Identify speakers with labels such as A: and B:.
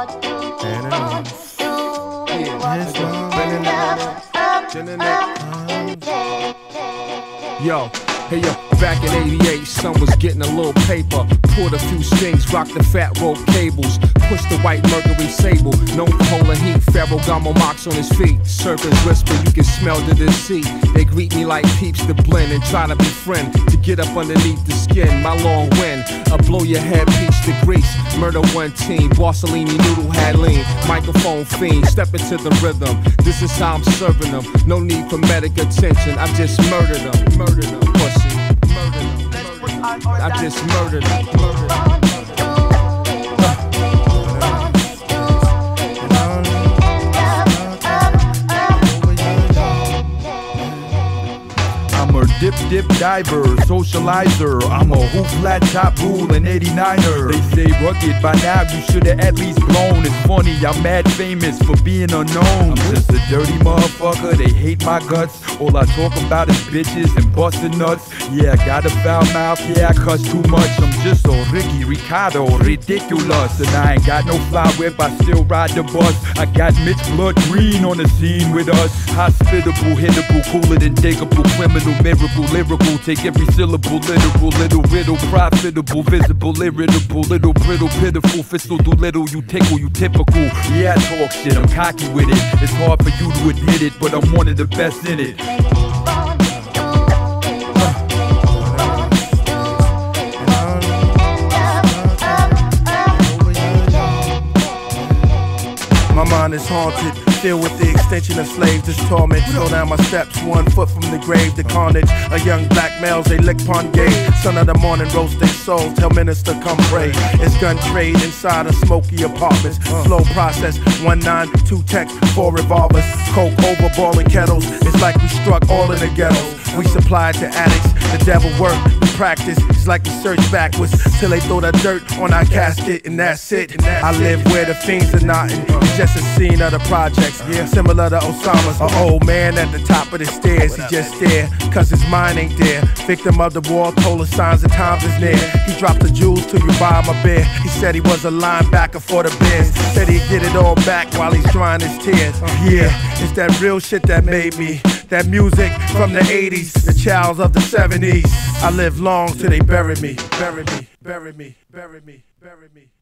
A: Yo, hey yo, back in '88, son was getting a little paper. Poured a few strings, rocked the fat rope cables. Pushed the white Mercury Sable, known for holding heat. Ferragamo marks on his feet. Surfers whisper, you can smell the deceit. They greet me like peeps to blend and try to befriend. To get up underneath the skin, my long wind. Blow your head, peach to grease. Murder one team, Borsellini noodle had lean. Microphone fiend, step into the rhythm. This is how I'm serving them. No need for medical attention, I just murdered them. Murdered them, pussy. Murdered them. I just murdered them. Murdered them.
B: Dip diver, socializer. I'm a hoop flat top rule and 89er. They say rugged, by now you should've at least blown. It's funny, I'm mad famous for being unknown. I'm just a dirty motherfucker, they hate my guts. All I talk about is bitches and busting nuts. Yeah, I got a foul mouth, yeah, I cuss too much. I'm just so Ricky Ricardo, ridiculous. And I ain't got no fly whip, I still ride the bus. I got Mitch Blood Green on the scene with us. Hospitable, hittable, cooler than diggable, criminal, miracle, lyrical, take every syllable literal, little riddle, profitable, visible, irritable, little brittle, pitiful, fistal, do little, you tickle, you typical. Yeah, I talk shit, I'm cocky with it. It's hard for you to admit it, but I'm one of the best in it.
C: My mind is haunted, filled with the extension of slaves, this torment. Slow down my steps, 1 foot from the grave, the carnage. A young black males, they lick pon gay. Son of the morning, roast their souls, tell minister come pray. It's gun trade inside of smoky apartments. Slow process, 1-9, 2 texts, 4 revolvers. Coke over boiling kettles, it's like we struck all in the ghettos. We supplied to addicts, the devil work, the practice. It's like we search backwards till they throw the dirt on our casket, and that's it. I live where the fiends are knotting. It's just a scene of the projects, similar to Osama's. An old man at the top of the stairs, he just there, cause his mind ain't there. Victim of the war, told us signs of times is near. He dropped the jewels till you buy him a beer. He said he was a linebacker for the Bears. Said he'd get it all back while he's drying his tears. Yeah, it's that real shit that made me. That music from the 80s, the childs of the 70s. I live long till they bury me, bury me, bury me, bury me, bury me.